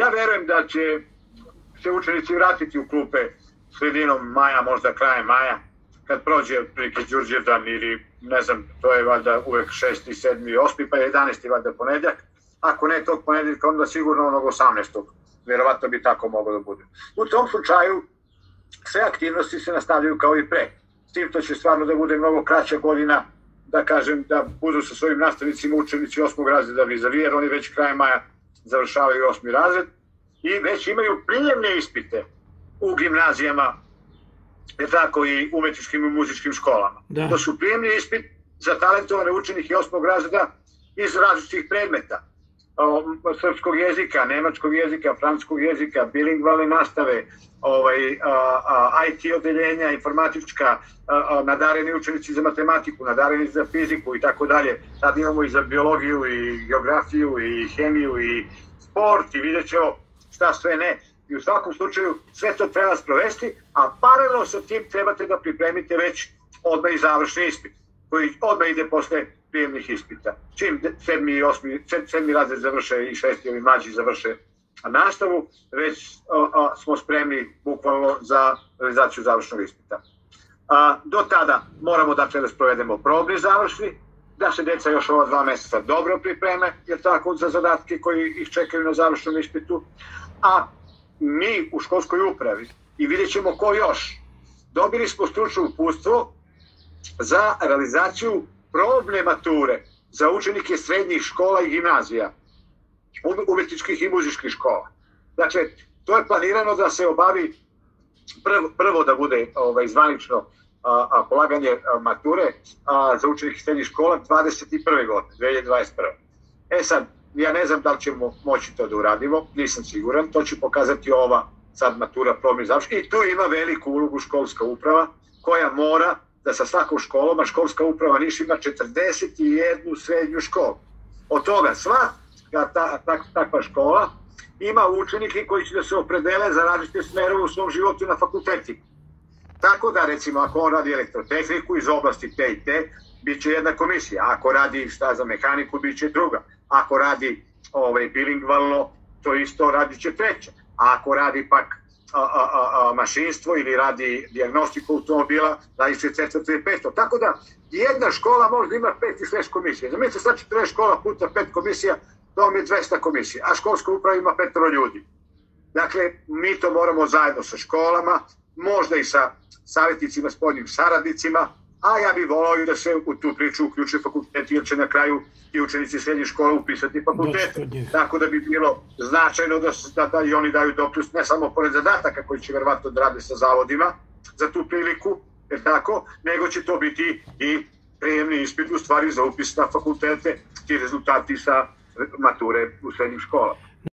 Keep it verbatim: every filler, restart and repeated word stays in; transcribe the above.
Ja verujem da će se učenici vratiti u klupe sredinom maja, možda krajem maja, kad prođe otprilike Đurđevdan ili ne znam, to je valjda uvek šesti, sedmi, osmi, pa jedanaesti valjda ponedjeljak. Ako ne tog ponedjeljka, onda sigurno onog osamnaestog Vjerovatno bi tako moglo da bude. U tom slučaju sve aktivnosti se nastavljaju kao i pre. S tim to će stvarno da bude mnogo kraća godina, da kažem, da budu sa svojim nastavnicima učenici osmog razreda vizavi, jer oni već krajem maja završavaju osmi razred i već imaju prijemne ispite u gimnazijama, je tako, i umetničkim i muzičkim školama. Da. To su prijemni ispit za talentovane učenike osmog razreda iz različitih predmeta. Srpskog jezika, nemačkog jezika, francuskog jezika, bilingvalne nastave, ovaj, a, a, I T odeljenja, informatička, a, a, nadareni učenici za matematiku, nadareni za fiziku i tako dalje. Sad imamo i za biologiju i geografiju i hemiju i sport i vidjet ćemo šta sve ne. I u svakom slučaju sve to treba sprovesti, a paralelno sa tim trebate da pripremite već odmah i završni ispit, koji odmah ide posle prijemnih ispita. Čim sedmi i osmi, sedmi razred završe i šesti ili mlađi završe nastavu, već a, a, smo spremni bukvalno za realizaciju završnog ispita. A, do tada moramo dakle da sprovedemo probni završni, da se deca još ova dva meseca dobro pripreme, jer tako, za zadatke koji ih čekaju na završnom ispitu, a mi u školskoj upravi, i vidjet ćemo ko još, dobili smo stručno uputstvo za realizaciju probne mature za učenike srednjih škola i gimnazija, umetničkih i muzičkih škola. Dakle, to je planirano da se obavi prvo, prvo da bude ovaj, zvanično a, a, polaganje a, mature a, za učenike srednjih škola dvadeset prve godine, dve hiljade dvadeset prve. E sad, ja ne znam da li ćemo moći to da uradimo, nisam siguran, to će pokazati ova sad matura probni završni. I tu ima veliku ulogu školska uprava koja mora da sa svakom školom, a školska uprava Niš ima četrdeset jednu srednju školu. Od toga sva ta, ta, takva škola ima učenike koji će da se opredele za različite smerove u svom životu na fakultetima. Tako da, recimo, ako on radi elektrotehniku iz oblasti te i te, bit će jedna komisija. Ako radi šta za mehaniku, bit će druga. Ako radi ovaj, bilingvalno, to isto radit će treća. A ako radi pak A, a, a, mašinstvo ili radi dijagnostiku automobila, radi se četvrto i peto. Tako da jedna škola možda ima pet i šest komisija. Zamislite sad četrdeset škola puta pet komisija, to vam je dvesta komisija, a školska uprava ima petoro ljudi. Dakle, mi to moramo zajedno sa školama, možda i sa savjetnicima, spoljnim saradnicima, a ja bih volao i da se u tu priču uključe fakulteti, jer će na kraju i učenici srednje škole upisati fakultete. Tako da bi bilo značajno da, da, da i oni daju doprinos, ne samo pored zadataka koji će verovatno da rade sa zavodima za tu priliku, jer tako, nego će to biti i prijemni ispit u stvari za upis na fakultete, ti rezultati sa mature u srednjim školama.